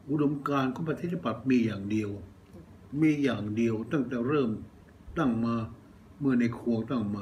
อุดมการณ์ของประชาธิปัตย์มีอย่างเดียวตั้งแต่เริ่มตั้งมาเมื่อในครัวตั้งมา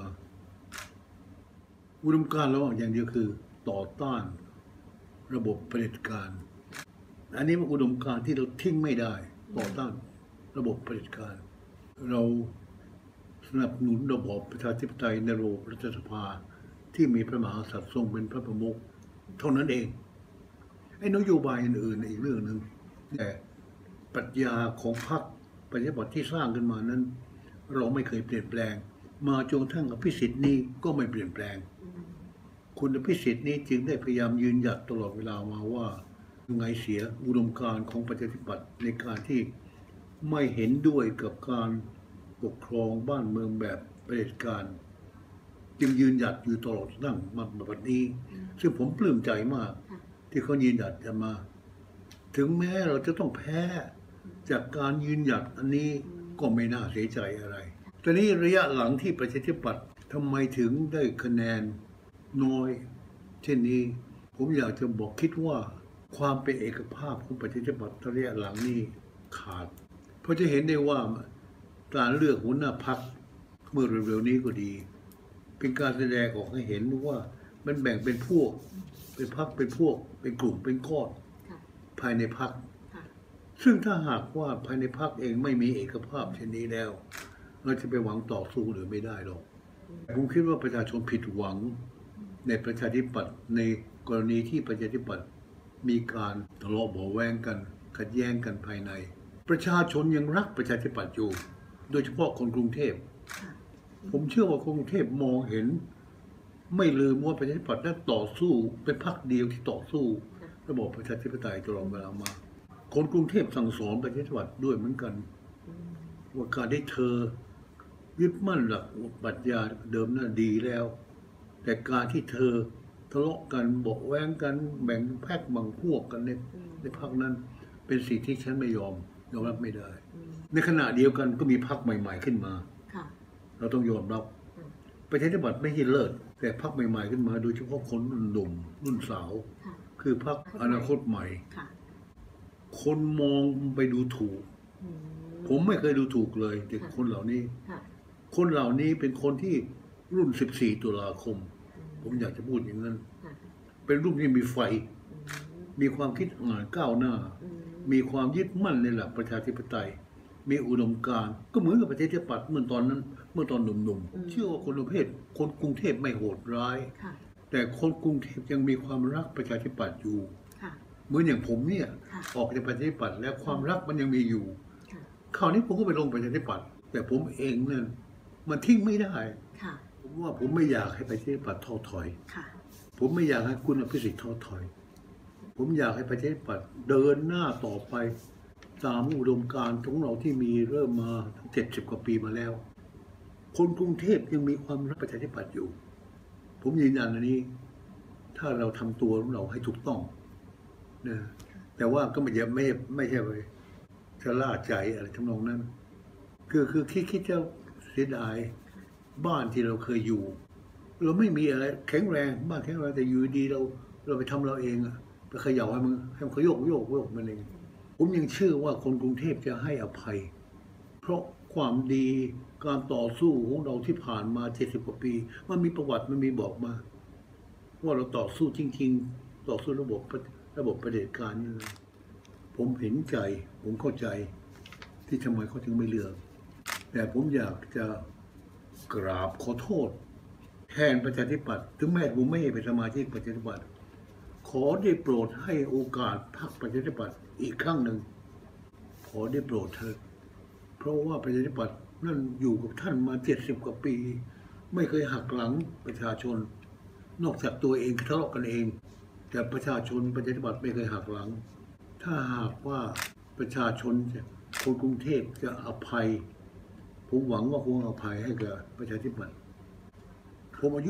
อุดมการณ์เราอย่างเดียวคือต่อต้านระบบเผด็จการอันนี้เป็นอุดมการณ์ที่เราทิ้งไม่ได้ต่อต้านระบบเผด็จการเราสนับสนุนระบอบประชาธิปไตยในระบบรัฐสภาที่มีพระมหากษัตริย์ทรงเป็นพระประมุขเท่านั้นเองไอ้นโยบายอื่นๆอีกเรื่องหนึ่งแต่ปรัชญาของพรรคประชาธิปัตย์ที่สร้างขึ้นมานั้นเราไม่เคยเปลี่ยนแปลงมาจนกระทั่งอภิสิทธิ์นี้ก็ไม่เปลี่ยนแปลงคุณอภิสิทธิ์นี้จึงได้พยายามยืนหยัดตลอดเวลามาว่ายังไงเสียอุดมการณ์ของประชาธิปัตย์ในการที่ไม่เห็นด้วยกับการปกครองบ้านเมืองแบบเผด็จการจึงยืนหยัดอยู่ตลอดตั้งมาแบบนี้ซึ่งผมปลื้มใจมากที่เขายืนหยัดจะมาถึงแม้เราจะต้องแพ้จากการยืนหยัดอันนี้ก็ไม่น่าเสียใจอะไรตอนนี้ระยะหลังที่ประชาธิปัตย์ทำไมถึงได้คะแนนน้อยเช่นนี้ผมอยากจะบอกคิดว่าความเป็นเอกภาพของประชาธิปัตย์ระยะหลังนี้ขาดเพราะจะเห็นได้ว่าการเลือกหัวหน้าพรรคเมื่อเร็วๆนี้ก็ดีเป็นการแสดงออกให้เห็นว่ามันแบ่งเป็นพวกเป็นพรรคเป็นพวกเป็นกลุ่มเป็นก้อนภายในพรรคซึ่งถ้าหากว่าภายในพรรคเองไม่มีเอกภาพเช่นนี้แล้วเราจะไปหวังต่อสู้หรือไม่ได้หรอกผมคิดว่าประชาชนผิดหวังในประชาธิปัตย์ในกรณีที่ประชาธิปัตย์มีการทะเลาะเบาะแว้งกันขัดแย้งกันภายในประชาชนยังรักประชาธิปัตย์อยู่โดยเฉพาะคนกรุงเทพผมเชื่อว่าคนกรุงเทพมองเห็นไม่ลืมว่าประชาธิปัตย์นั้นต่อสู้เป็นพรรคเดียวที่ต่อสู้ระบบประชาธิปไตยตลอดเวลามาคนกรุงเทพสั่งสอนประชาธิปัตย์ด้วยเหมือนกันว่าการได้เธอยึดมั่นหลักปรัชญาเดิมนั้นดีแล้วแต่การที่เธอทะเลาะกันเบาะแว้งกันแบ่งแพกบังพวกกันในพรรคนั้นเป็นสิ่งที่ฉันไม่ยอมรับไม่ได้ในขณะเดียวกันก็มีพรรคใหม่ๆขึ้นมาเราต้องยอมรับประชาธิปัตย์ไม่ใช่เลิศแต่พรรคใหม่ๆขึ้นมาโดยเฉพาะคนรุ่นหนุ่มรุ่นสาวคือพรรคอนาคตใหม่คนมองไปดูถูกผมไม่เคยดูถูกเลยแต่คนเหล่านี้เป็นคนที่รุ่น14 ตุลาคมผมอยากจะพูดอย่างนั้นเป็นรุ่นที่มีไฟมีความคิดอ่านก้าวหน้ามีความยึดมั่นในหลักประชาธิปไตยมีอุดมการณ์ก็เหมือนกับประชาธิปัตย์เมื่อตอนหนุ่มๆเชื่อว่าคนประเภทคนกรุงเทพไม่โหดร้ายแต่คนกรุงเทพยังมีความรักประชาธิปัตย์อยู่เหมือนอย่างผมเนี่ยออกจากประชาธิปัตย์แล้วความรักมันยังมีอยู่คราวนี้ผมก็ไปลงประชาธิปัตย์แต่ผมเองเนี่ยมันทิ้งไม่ได้ผมว่าผมไม่อยากให้ประชาธิปัตย์ท้อถอยผมไม่อยากให้คุณอภิสิทธิ์ท้อถอยผมอยากให้ประชาธิปัตย์เดินหน้าต่อไปตามอุดมการณ์ของเราที่มีเริ่มมา70 กว่าปีมาแล้วคนกรุงเทพยังมีความรักประชาธิปัตย์อยู่ผมยืนยันอันนี้ถ้าเราทำตัวของเราให้ถูกต้องนะแต่ว่าก็ไม่ใช่ไปชะล่าใจอะไรทำนองนั้นคือคิดจะเสียดายบ้านที่เราเคยอยู่เราไม่มีอะไรแข็งแรงบ้านแข็งแรงแต่อยู่ดีเราไปทำเราเองไปเขย่าให้มันขยโยกมันเองผมยังเชื่อว่าคนกรุงเทพจะให้อภัยเพราะความดีการต่อสู้ของเราที่ผ่านมา70 กว่าปีมันมีประวัติมันมีบอกมาว่าเราต่อสู้จริงๆต่อสู้ระบบเผด็จการนี่นะผมเห็นใจผมเข้าใจที่ทำไมเขาถึงไม่เลือกแต่ผมอยากจะกราบขอโทษแทนประชาธิปัตย์ถึงแม้ผมไม่เป็นสมาชิกประชาธิปัตย์ขอได้โปรดให้โอกาสพรรคประชาธิปัตย์อีกครั้งหนึ่งขอได้โปรดเถิดเพราะว่าประชาธิปัตย์นั่นอยู่กับท่านมา70 กว่าปีไม่เคยหักหลังประชาชนนอกจากตัวเองทะเลาะกันเองแต่ประชาชนประชาธิปัตย์ไม่เคยหักหลังถ้าหากว่าประชาชนคนกรุงเทพจะอภัยผมหวังว่าคงอภัยให้กับประชาธิปัตย์ผมอายุ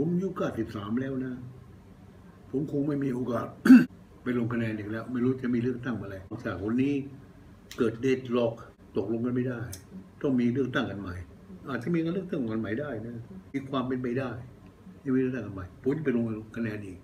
93แล้วนะผมคงไม่มีโอกาส ไปลงคะแนนอีกแล้วไม่รู้จะมีเลือกตั้งอะไรจากวันนี้เกิดเดดล็อกตกลงกันไม่ได้ต้องมีเลือกตั้งกันใหม่อาจจะมีการเลือกตั้งกันใหม่ได้นะมีความเป็นไปได้ที่มีเลือกตั้งกันใหม่ผมจะไปลงคะแนนอีก